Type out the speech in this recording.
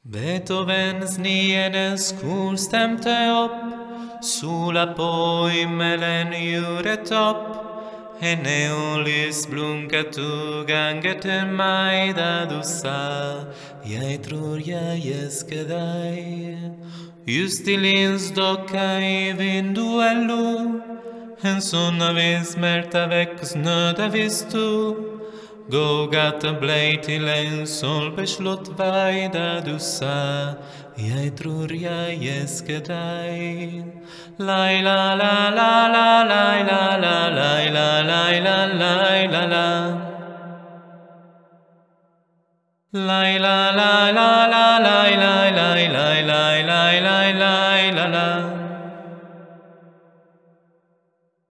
Beethovens nienes kul stemte opp, sola på himmelen juret opp. En eolis blunket og ganget til meg da du sa, jeg tror jeg elsker deg. Just i linsdokka i vinduet lo, en sånn avis smelta vekk snøda visst du. Gågata blei til en solbeslått vei da du sa, jeg tror jeg elsker deg. Lai la la la la lai la la lai la lai la lai la la. Lai la la la